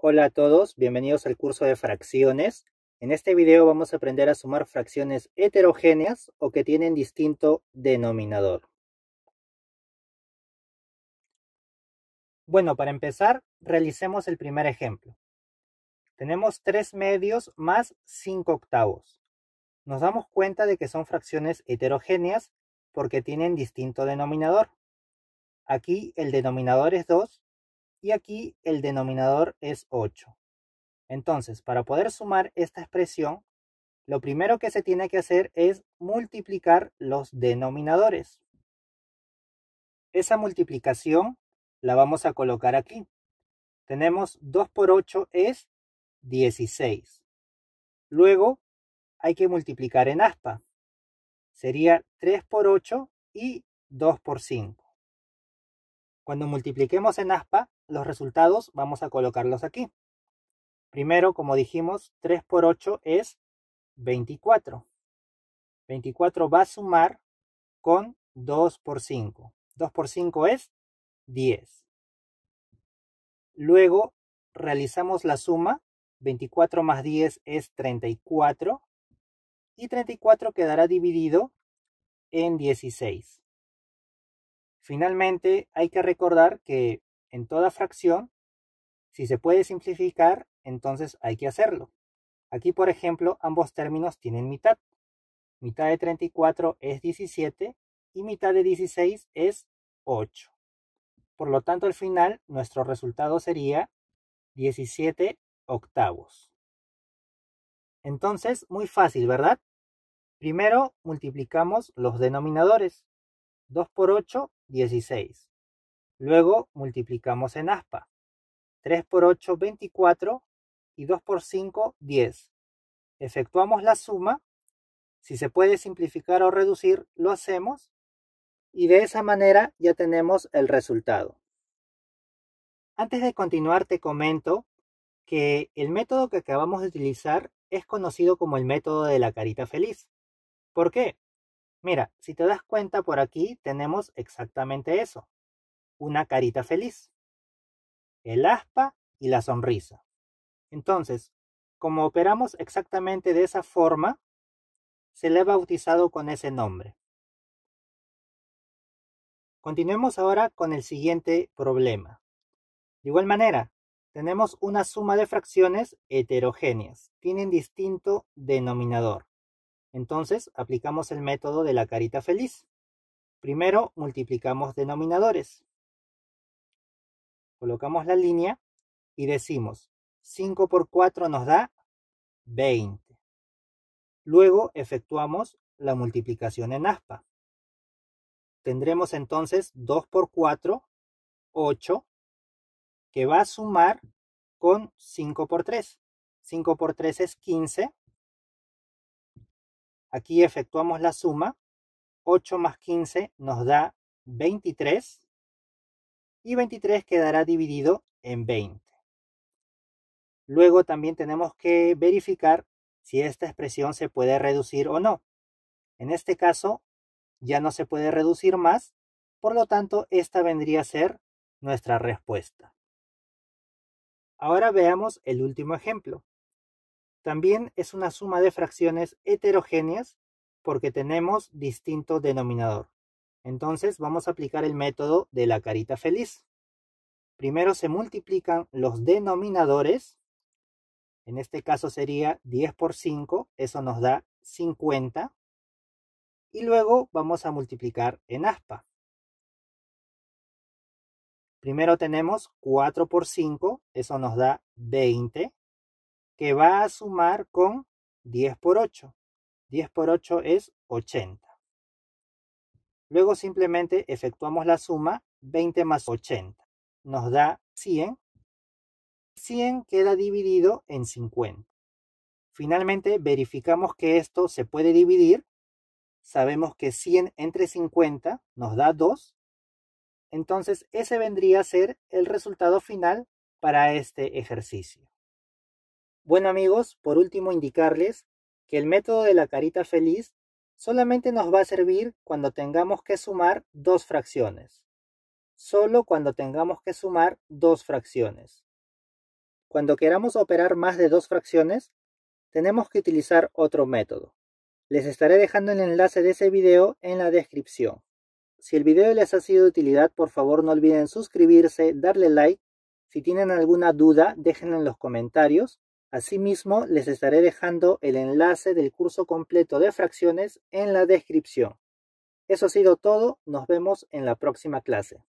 Hola a todos, bienvenidos al curso de fracciones. En este video vamos a aprender a sumar fracciones heterogéneas o que tienen distinto denominador. Bueno, para empezar, realicemos el primer ejemplo. Tenemos 3 medios más 5 octavos. Nos damos cuenta de que son fracciones heterogéneas porque tienen distinto denominador. Aquí el denominador es 2 y aquí el denominador es 8. Entonces, para poder sumar esta expresión, lo primero que se tiene que hacer es multiplicar los denominadores. Esa multiplicación la vamos a colocar aquí. Tenemos 2 por 8 es 16. Luego hay que multiplicar en aspa. Sería 3 por 8 y 2 por 5. Cuando multipliquemos en aspa, los resultados vamos a colocarlos aquí. Primero, como dijimos, 3 por 8 es 24. 24 va a sumar con 2 por 5. 2 por 5 es 10. Luego realizamos la suma. 24 más 10 es 34. Y 34 quedará dividido en 16. Finalmente hay que recordar que en toda fracción, si se puede simplificar, entonces hay que hacerlo. Aquí, por ejemplo, ambos términos tienen mitad. Mitad de 34 es 17 y mitad de 16 es 8. Por lo tanto, al final, nuestro resultado sería 17 octavos. Entonces, muy fácil, ¿verdad? Primero, multiplicamos los denominadores. 2 por 8, 16. Luego, multiplicamos en aspa. 3 por 8, 24. Y 2 por 5, 10. Efectuamos la suma. Si se puede simplificar o reducir, lo hacemos. Y de esa manera ya tenemos el resultado. Antes de continuar, te comento que el método que acabamos de utilizar es conocido como el método de la carita feliz. ¿Por qué? Mira, si te das cuenta, por aquí tenemos exactamente eso. Una carita feliz. El aspa y la sonrisa. Entonces, como operamos exactamente de esa forma, se le ha bautizado con ese nombre. Continuemos ahora con el siguiente problema. De igual manera, tenemos una suma de fracciones heterogéneas. Tienen distinto denominador. Entonces, aplicamos el método de la carita feliz. Primero, multiplicamos denominadores. Colocamos la línea y decimos 5 por 4 nos da 20. Luego efectuamos la multiplicación en aspa. Tendremos entonces 2 por 4, 8, que va a sumar con 5 por 3. 5 por 3 es 15. Aquí efectuamos la suma. 8 más 15 nos da 23. Y 23 quedará dividido en 20. Luego también tenemos que verificar si esta expresión se puede reducir o no. En este caso ya no se puede reducir más, por lo tanto esta vendría a ser nuestra respuesta. Ahora veamos el último ejemplo. También es una suma de fracciones heterogéneas porque tenemos distinto denominador. Entonces vamos a aplicar el método de la carita feliz. Primero se multiplican los denominadores. En este caso sería 10 por 5, eso nos da 50. Y luego vamos a multiplicar en aspa. Primero tenemos 4 por 5, eso nos da 20, que va a sumar con 10 por 8. 10 por 8 es 80. Luego simplemente efectuamos la suma, 20 más 80. Nos da 100. 100 queda dividido en 50. Finalmente verificamos que esto se puede dividir. Sabemos que 100 entre 50 nos da 2. Entonces ese vendría a ser el resultado final para este ejercicio. Bueno amigos, por último indicarles que el método de la carita feliz solamente nos va a servir cuando tengamos que sumar dos fracciones. Solo cuando tengamos que sumar dos fracciones. Cuando queramos operar más de 2 fracciones, tenemos que utilizar otro método. Les estaré dejando el enlace de ese video en la descripción. Si el video les ha sido de utilidad, por favor no olviden suscribirse, darle like. Si tienen alguna duda, déjenla en los comentarios. Asimismo, les estaré dejando el enlace del curso completo de fracciones en la descripción. Eso ha sido todo, nos vemos en la próxima clase.